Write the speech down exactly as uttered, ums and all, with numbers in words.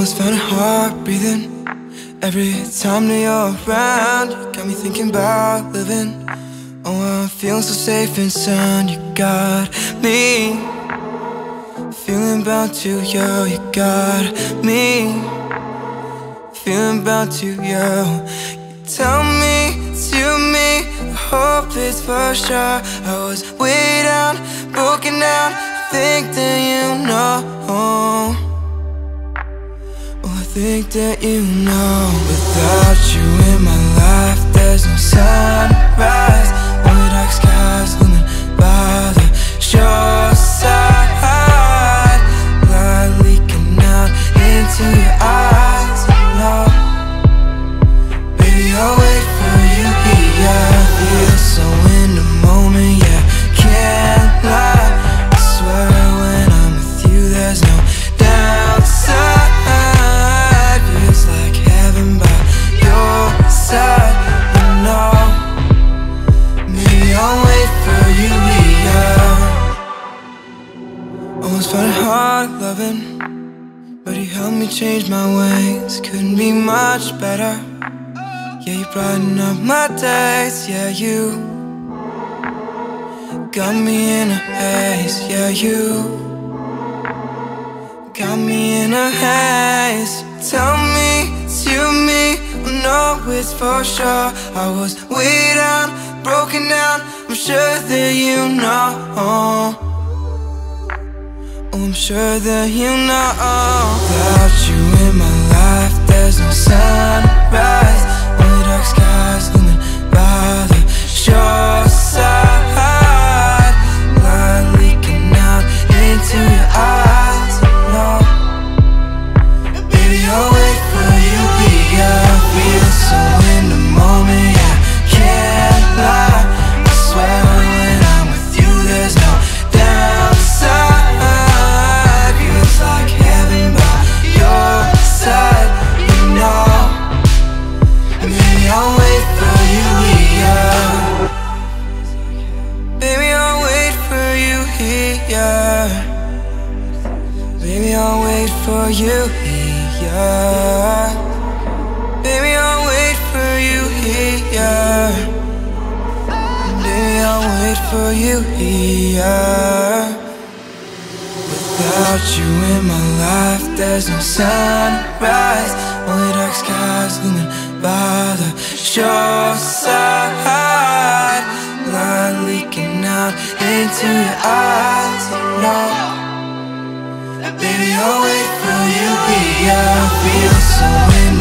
Almost found it hard breathing every time that you're around. You got me thinking about living. Oh, I'm feeling so safe and sound. You got me feeling bound to you. You got me feeling bound to you. You tell me to me, I hope it's for sure. I was way down, broken down. I think that you know. I think that you know. Without you in my life, there's no sunrise. Only dark skies looming by the shore side. Light leaking out into your eyes. No, baby, I'll wait for you here. I feel so in the moment, yeah, can't lie. I swear when I'm with you, there's no downside. Found it hard loving, but you helped me change my ways. Couldn't be much better. Yeah, you brighten up my days. Yeah, you got me in a haze. Yeah, you got me in a haze. Tell me to me, I know it's for sure. I was way down, broken down. I'm sure that you know. I'm sure that you know. Without you in my life, there's no sunrise. Only dark skies looming by the shore side. Light leaking out into your eyes. No, baby, I'll wait for you here. I feel so in the moment, yeah, can't lie. I swear when I'm with you, there's no downside. Like heaven by your side, you know. Maybe I'll wait for you here. Baby, I'll wait for you here. Baby, I'll wait for you here. Baby, I'll wait for you here. Baby, I'll wait for you here. Without you in my life, there's no sunrise. Only dark skies looming by the shore side. Light leaking out into your eyes. No, baby, I'll wait for you here. I feel so in